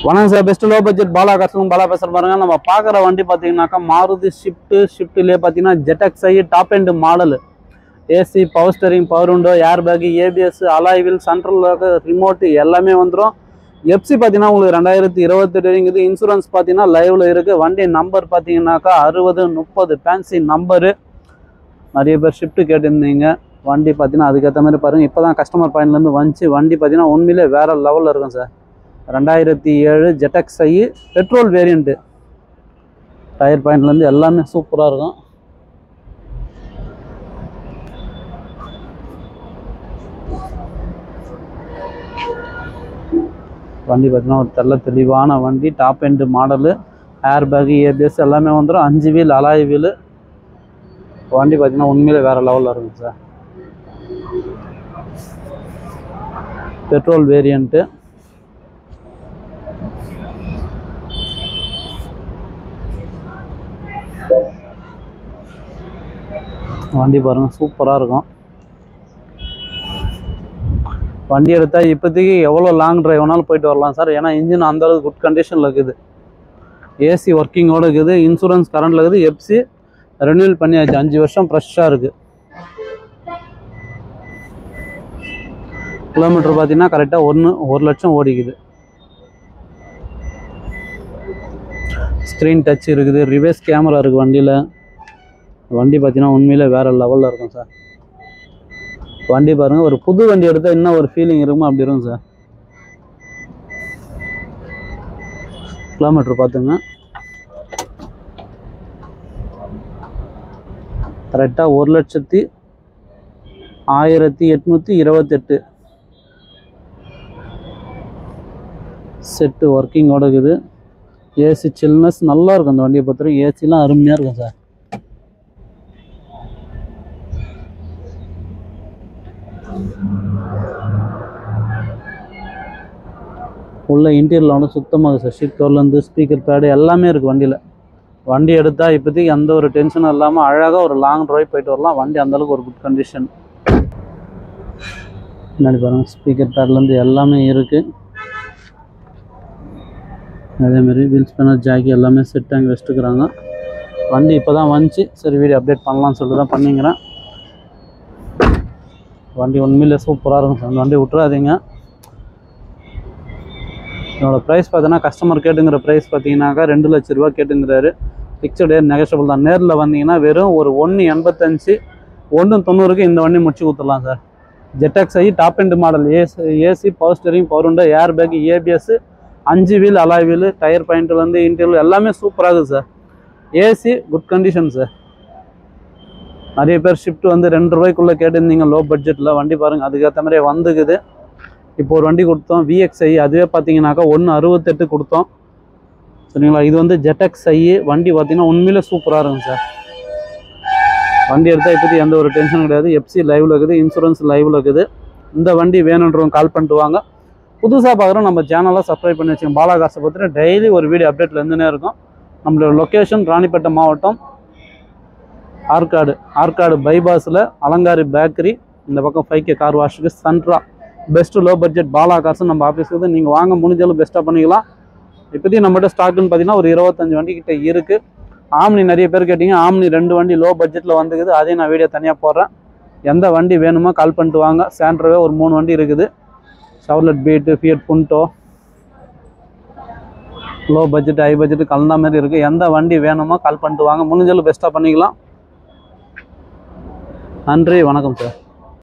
வணக்கம் sir, best low budget Bala customer Bala பேசுகிற பாருங்க. நம்ம பார்க்குற வண்டி பார்த்தீங்கன்னாக்கா மாருதி ஷிஃப்ட்லேயே பார்த்தீங்கன்னா ZXI top end model. AC, power steering, power window, air bag, ABS, alloy wheel, central lock, remote எல்லாமே வந்துடும். FC பார்த்தீங்கன்னா உங்களுக்கு 2028 இருக்குது. இன்சூரன்ஸ் பார்த்தீங்கன்னா லைவில் இருக்குது. வண்டி நம்பர் பார்த்தீங்கன்னாக்கா 6030 ஃபேன்சி நம்பரு. நிறைய பேர் ஷிஃப்ட்டு கேட்டிருந்தீங்க. வண்டி பார்த்தீங்கன்னா அதுக்கேற்ற மாதிரி பாருங்கள். இப்போ தான் கஸ்டமர் பாயிண்ட்லேருந்து வந்துச்சு. வண்டி பார்த்தீங்கன்னா உண்மையிலே வேறு லெவலில் இருக்கும் sir. 2007 ZXI petrol variant. Tyre பாயிண்ட்லேருந்து எல்லாமே சூப்பராக இருக்கும். வண்டி பார்த்தீங்கன்னா ஒரு தெளிவான வண்டி. Top end model. Air bag, ABS எல்லாமே வந்துடும். 5 வீல் அலாய் வீலு. வண்டி பார்த்தீங்கன்னா உண்மையிலே வேறு லெவலில் இருக்கும் சார். Petrol variant. வண்டி பாருங்கள் சூப்பராக இருக்கும். வண்டி எடுத்தால் இப்போதைக்கு எவ்வளோ லாங் ட்ரைவ் வேணாலும் போயிட்டு வரலாம் சார். ஏன்னா இன்ஜின் அந்தளவுக்கு குட் கண்டிஷனில் இருக்குது. ஏசி ஒர்க்கிங்கோடு இருக்குது. இன்சூரன்ஸ் கரண்டில் இருக்குது. FC ரெனியூவல் பண்ணியாச்சு. 5 வருஷம் ஃப்ரெஷ்ஷாக இருக்குது. கிலோமீட்டர் பார்த்தீங்கன்னா கரெக்டாக 1 லட்சம் ஓடிக்குது. ஸ்க்ரீன் டச் இருக்குது. ரிவர்ஸ் கேமரா இருக்குது வண்டியில். வண்டி பார்த்தீங்கன்னா உண்மையிலே வேறு லெவலில் இருக்கும் சார். வண்டி பாருங்கள், ஒரு புது வண்டி எடுத்தால் என்ன ஒரு ஃபீலிங் இருக்குமோ அப்படி இருக்கும் சார். கிலோமீட்டர் பார்த்துங்க கரெக்டாக 1,1828 செட்டு ஒர்க்கிங்கோட இருக்குது. ஏசி சில்னஸ் நல்லா இருக்கும். அந்த வண்டியை பொறுத்தவரைக்கும் ஏசிலாம் அருமையாக இருக்கும் சார். உள்ள இன்டீரியரில் வந்து சுத்தமாக சார். ஷீட் கவர்லேருந்து ஸ்பீக்கர் பேடு எல்லாமே இருக்குது வண்டியில். வண்டி எடுத்தால் இப்போதைக்கு எந்த ஒரு டென்ஷனும் இல்லாமல் அழகாக ஒரு லாங் ட்ரைவ் போயிட்டு வரலாம். வண்டி அந்தளவுக்கு ஒரு குட் கண்டிஷன். முன்னாடி பாருங்கள், ஸ்பீக்கர் பேட்லேருந்து எல்லாமே இருக்குது. அதேமாரி வீல் ஸ்பேனர், ஜாக்கி எல்லாமே செட் அங்கே வச்சுட்டுக்கிறாங்க. வண்டி இப்போ தான் வந்துச்சு. சரி வீடியோ அப்டேட் பண்ணலான்னு சொல்லிட்டு தான் பண்ணிக்கிறேன். வண்டி உண்மையிலே சூப்பராக இருக்கும் சார். அந்த வண்டி விட்டுறாதீங்க. என்னோடய ப்ரைஸ் பார்த்தீங்கன்னா கஸ்டமர் கேட்டுங்கிற ப்ரைஸ் பார்த்தீங்கன்னாக்கா 2 லட்ச ரூபா கேட்டுங்கிறாரு. ஃபிக்ஸடு நெகஷியபிள் தான். நேரில் வந்தீங்கன்னா வெறும் ஒரு 185 190க்கு இந்த வண்டி முடிச்சு கொடுத்துடலாம் sir. ZXI top end model. AC, power steering, power window, air bag, ABS, 5 wheel alloy wheel, tyre பாயிண்ட்லேருந்து இன்டீரியர் எல்லாமே சூப்பராக இருக்குது sir. AC good condition sir. நிறைய பேர் ஷிஃப்ட் வந்து 2 ரூபாய்க்குள்ளே கேட்டிருந்தீங்க லோ பட்ஜெட்டில். வண்டி பாருங்கள் அதுக்கேற்ற மாதிரியே வந்துக்குது. இப்போ ஒரு வண்டி கொடுத்தோம் VXI. அதுவே பார்த்தீங்கன்னாக்கா 168 கொடுத்தோம் சரிங்களா. இது வந்து ZXI. வண்டி பார்த்தீங்கன்னா உண்மையிலே சூப்பராக இருக்கும் சார். வண்டி எடுத்தால் இப்போது எந்த ஒரு டென்ஷனும் கிடையாது. FC லைவில் இருக்குது. இன்சூரன்ஸ் லைவில் இருக்குது. இந்த வண்டி வேணுன்றவங்க கால் பண்ணிட்டு வாங்க. புதுசாக பார்க்குறோம் நம்ம சேனலை சப்ஸ்கிரைப் பண்ணி வச்சுக்கோங்க. பாலா காசை பற்றி டெய்லி ஒரு வீடியோ அப்டேட்டில் இருந்துனே இருக்கும். நம்மளோட லொக்கேஷன் ராணிப்பேட்டை மாவட்டம், ஆற்காடு பைபாஸில் அலங்காரி பேக்கரி. இந்த பக்கம் 5K கார் வாஷுக்கு சென்ட்ரா. பெஸ்ட் லோ பட்ஜெட் பாலா காசு நம்ம ஆஃபீஸுக்கு வந்து நீங்கள் வாங்க முடிஞ்சாலும் பெஸ்ட்டாக பண்ணிக்கலாம். இப்போதையும் நம்மகிட்ட ஸ்டாக்குன்னு பார்த்தீங்கன்னா ஒரு 25 வண்டி கிட்ட இருக்குது. ஆம்னி நிறைய பேர் கேட்டிங்க. ஆம்னி 2 வண்டி லோ பட்ஜெட்டில் வந்துக்குது. அதையும் நான் வீடியோ தனியாக போடுறேன். எந்த வண்டி வேணுமோ கால் பண்ணிட்டு வாங்க. சாண்ட்ரோவே ஒரு 3 வண்டி இருக்குது. Chevrolet Beat, Fiat Punto, low budget high budget கலந்த மாதிரி இருக்குது. எந்த வண்டி வேணுமோ கால் பண்ணிட்டு வாங்க. முடிஞ்சாலும் பெஸ்ட்டாக பண்ணிக்கலாம். நன்றி, வணக்கம் சார்.